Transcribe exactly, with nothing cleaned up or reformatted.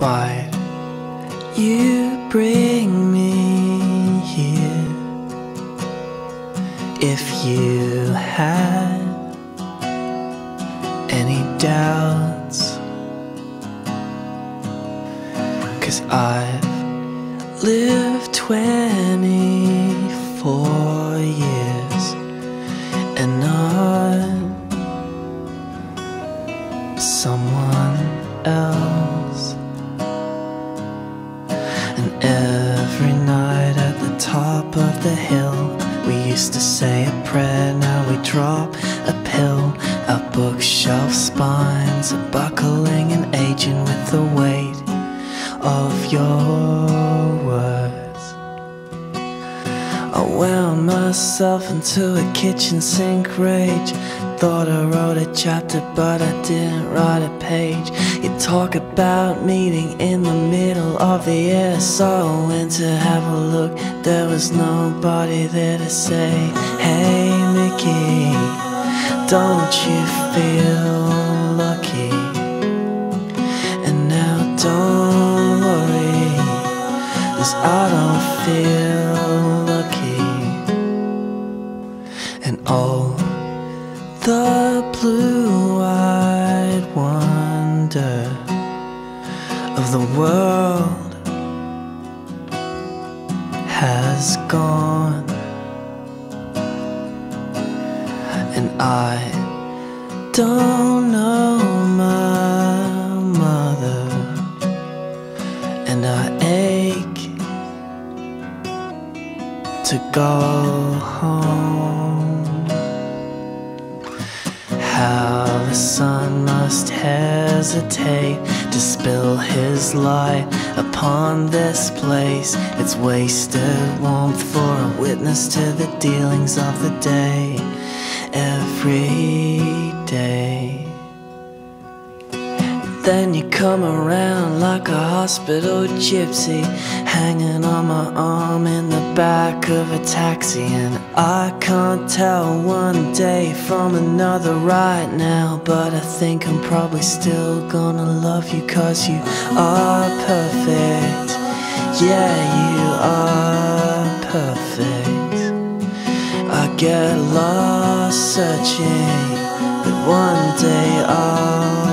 Why'd you bring me here? If you had any doubts, 'cause I've lived twenty-four years and not someone else. And every night at the top of the hill, we used to say a prayer, now we drop a pill. Our bookshelf spines are buckling and aging with the weight of your words. I wound myself into a kitchen sink rage. Thought I wrote a chapter, but I didn't write a page. You talk about meeting in the middle of the year, so I went to have a look. There was nobody there to say, hey Mickey, don't you feel lucky? And now don't worry, 'cause I don't feel lucky. And oh, the blue-eyed wonder of the world has gone, and I don't know my mother, and I ache to go home. How the sun must hesitate to spill his light upon this place. It's wasted warmth for a witness to the dealings of the day, every day. Then you come around like a hospital gypsy, hanging on my arm in the back of a taxi. And I can't tell one day from another right now, but I think I'm probably still gonna love you, 'cause you are perfect. Yeah, you are perfect. I get lost searching, but one day I'll